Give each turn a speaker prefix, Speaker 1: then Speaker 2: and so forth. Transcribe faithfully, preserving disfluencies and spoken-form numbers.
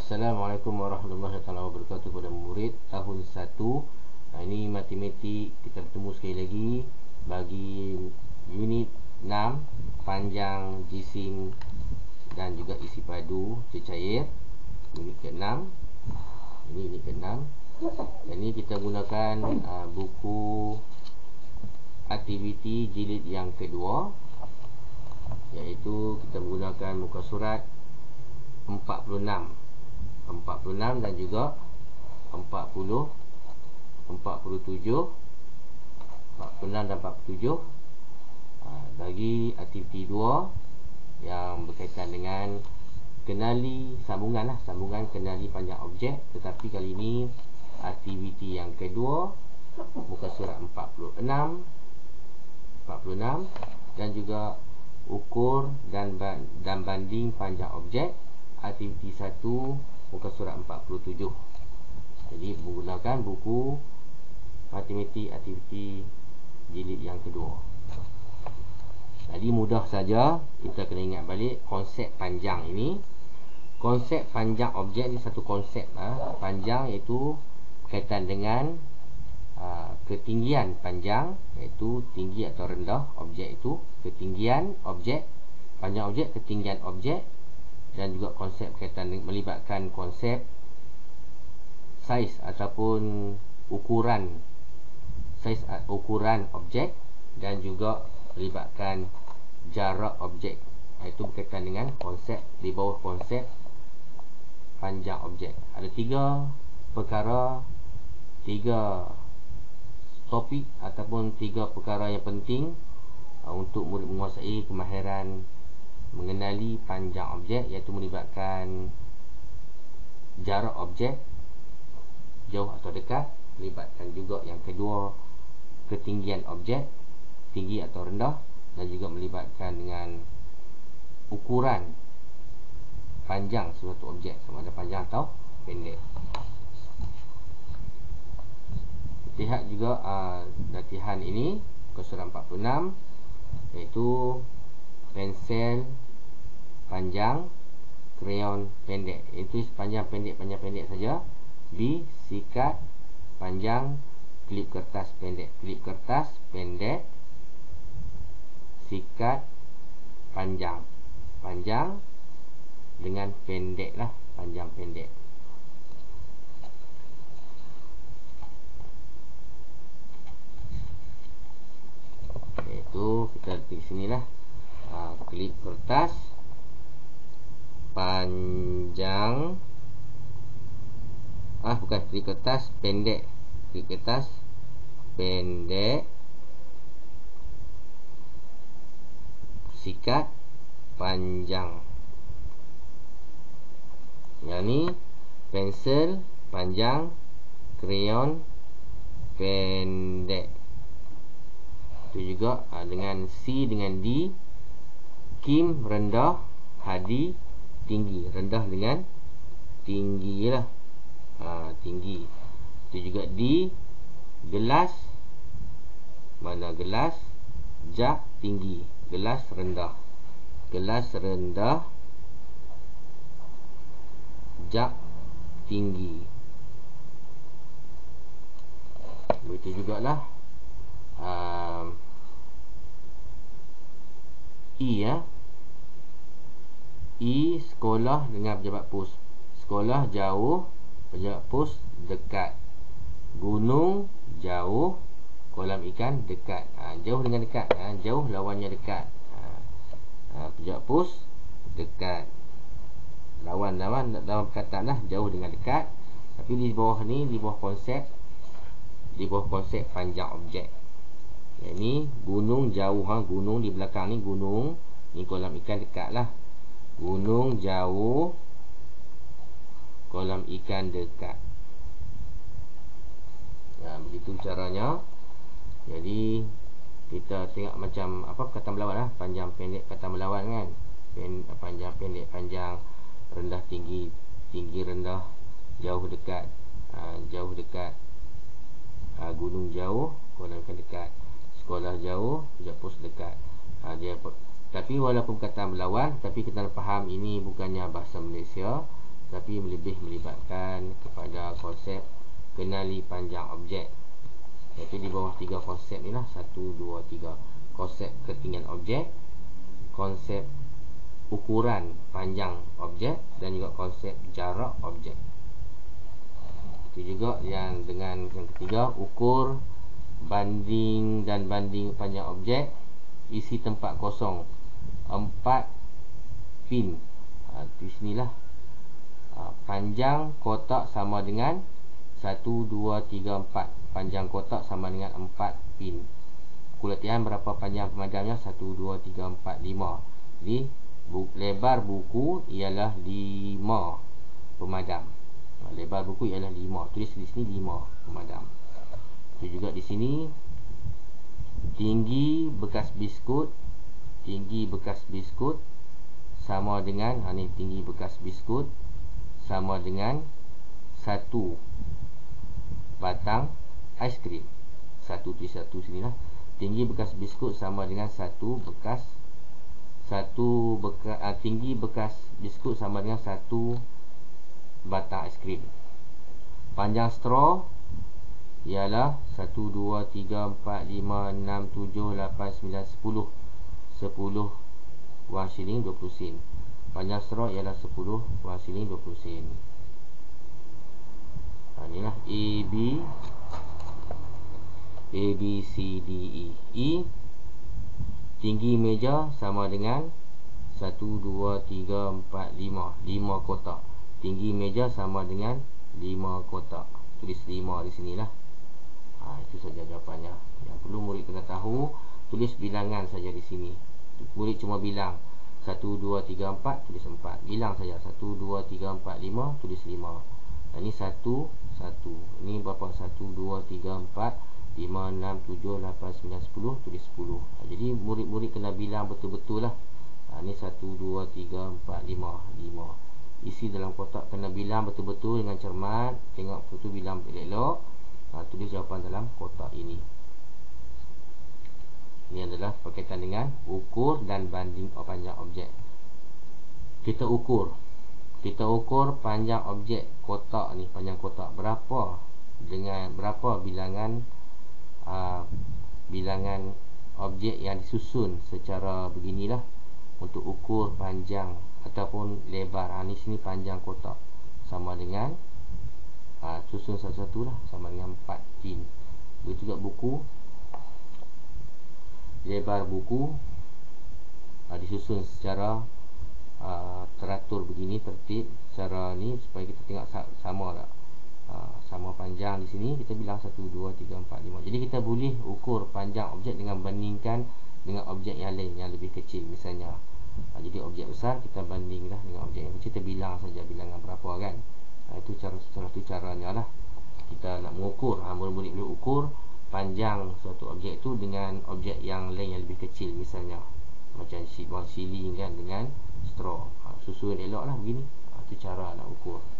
Speaker 1: Assalamualaikum warahmatullahi wabarakatuh kepada murid tahun satu. Nah, ini matematik, kita bertemu sekali lagi bagi unit enam, panjang, jisim dan juga isi padu cecair. Unit ke enam. Ini unit ke enam. Dan ini kita gunakan uh, buku aktiviti jilid yang kedua, iaitu kita menggunakan muka surat empat puluh enam empat puluh enam dan juga empat puluh, empat puluh tujuh, empat puluh enam dan empat puluh tujuh. ha, Bagi aktiviti dua yang berkaitan dengan kenali sambungan lah, sambungan kenali panjang objek. Tetapi kali ini aktiviti yang kedua, muka surat empat puluh enam empat puluh enam dan juga ukur dan, dan banding panjang objek. Aktiviti satu, muka surat empat puluh tujuh. Jadi menggunakan buku matematik aktiviti jilid yang kedua. Jadi mudah saja kita kena ingat balik konsep panjang ini. Konsep panjang objek ni satu konsep ha. Panjang iaitu berkaitan dengan uh, ketinggian panjang, iaitu tinggi atau rendah objek itu. Ketinggian objek, panjang objek, ketinggian objek. Dan juga konsep berkaitan dengan, melibatkan konsep saiz ataupun ukuran, saiz ukuran objek, dan juga melibatkan jarak objek. Itu berkaitan dengan konsep di bawah konsep panjang objek. Ada tiga perkara, tiga topik ataupun tiga perkara yang penting uh, untuk murid menguasai kemahiran mengenali panjang objek, iaitu melibatkan jarak objek, jauh atau dekat. Melibatkan juga yang kedua, ketinggian objek, tinggi atau rendah. Dan juga melibatkan dengan ukuran panjang suatu objek, sama ada panjang atau pendek. Lihat juga uh, latihan ini, muka surat empat puluh enam, iaitu pensel panjang, krayon pendek. Itu panjang pendek, panjang pendek saja. B, sikat panjang, klip kertas pendek, klip kertas pendek, sikat panjang, panjang dengan pendek lah, panjang pendek. Itu kita letak sini lah. Ha, klip kertas panjang, ah bukan, klip kertas pendek, klip kertas pendek, sikat panjang. Yang ni pensel panjang, krayon pendek. Itu juga ha, dengan C dengan D, Kim rendah, Hadi tinggi. Rendah dengan tinggi lah, ha, tinggi. Itu juga D, gelas, mana gelas, Jak tinggi, gelas rendah, gelas rendah, Jak tinggi. Begitu jugalah um, I ya, I sekolah dengan pejabat pos. Sekolah jauh, pejabat pos dekat. Gunung jauh, kolam ikan dekat. ha, Jauh dengan dekat, ha, jauh lawannya dekat. ha, ha, Pejabat pos dekat. Lawan-lawan dalam perkataan lah, jauh dengan dekat. Tapi di bawah ni, di bawah konsep, di bawah konsep panjang objek. Yang ni gunung jauh, ha, gunung di belakang ni gunung, ni kolam ikan dekat lah. Gunung jauh, kolam ikan dekat. Ya, begitu caranya. Jadi kita tengok macam apa kata melawan lah, panjang pendek kata melawan kan. Pen, panjang pendek, panjang, rendah tinggi, tinggi rendah, jauh dekat, ha, jauh dekat, ha, gunung jauh, kolam ikan dekat. Sekolah jauh, pejabat pos dekat. ha, dia, Tapi walaupun kata melawan, tapi kita faham ini bukannya bahasa Malaysia, tapi lebih melibatkan kepada konsep kenali panjang objek, iaitu di bawah tiga konsep ni lah, satu, dua, tiga. Konsep ketinggian objek, konsep ukuran panjang objek, dan juga konsep jarak objek. Itu juga yang dengan yang ketiga, ukur, banding dan banding panjang objek, isi tempat kosong empat pin. ha, Di sinilah ha, panjang kotak sama dengan satu, dua, tiga, empat. Panjang kotak sama dengan empat pin. Ukur latihan berapa panjang pemadamnya? satu, dua, tiga, empat, lima. Jadi bu lebar buku ialah lima pemadam. ha, Lebar buku ialah lima. Tulis di sini lima pemadam. Itu juga di sini tinggi bekas biskut, tinggi bekas biskut sama dengan, ha, ni tinggi bekas biskut sama dengan satu batang aiskrim. Satu tulis satu sini lah. Tinggi bekas biskut sama dengan satu bekas satu bekas uh, tinggi bekas biskut sama dengan satu batang aiskrim. Panjang straw ialah satu, dua, tiga, empat, lima, enam, tujuh, lapan, sembilan, sepuluh. sepuluh wang shilling dua puluh sen. Panjang straw ialah sepuluh wang shilling dua puluh sen. Ha, inilah A, B A, B, C, D, E. E, tinggi meja sama dengan satu, dua, tiga, empat, lima. lima kotak. Tinggi meja sama dengan lima kotak. Tulis lima di sinilah. Ha, itu saja jawapannya. Yang perlu murid kena tahu, tulis bilangan saja di sini. Murid cuma bilang satu, dua, tiga, empat, tulis empat. Bilang saja satu, dua, tiga, empat, lima, tulis lima. Dan ini satu, satu. Ini berapa? satu, dua, tiga, empat, lima, enam, tujuh, lapan, sembilan, sepuluh, tulis sepuluh. Ha, jadi murid-murid kena bilang betul-betul lah. Ha, ini satu, dua, tiga, empat, lima. lima. Isi dalam kotak kena bilang betul-betul dengan cermat. Tengok betul, bilang elok-elok. Ha, tulis jawapan dalam kotak ini. Ini adalah berkaitan dengan ukur dan banding panjang objek. Kita ukur Kita ukur panjang objek kotak ni, panjang kotak berapa, dengan berapa bilangan uh, bilangan objek yang disusun secara beginilah untuk ukur panjang ataupun lebar. Ha, ni sini panjang kotak sama dengan uh, susun satu-satu lah, sama dengan empat pin. Begitu juga buku, lebar buku uh, disusun secara uh, teratur begini, tertib secara ni, supaya kita tengok sama tak, uh, sama panjang di sini. Kita bilang satu, dua, tiga, empat, lima. Jadi kita boleh ukur panjang objek dengan bandingkan dengan objek yang lain yang lebih kecil misalnya. uh, Jadi objek besar kita bandinglah dengan objek yang kecil, kita bilang saja bilangan berapa kan. uh, Itu cara salah satu caranya lah kita nak mengukur. uh, Murid-murid boleh ukur panjang suatu objek itu dengan objek yang lain yang lebih kecil, misalnya macam sheet wang shilling kan dengan straw. ha, Susun elok lah begini. ha, Itu cara nak ukur.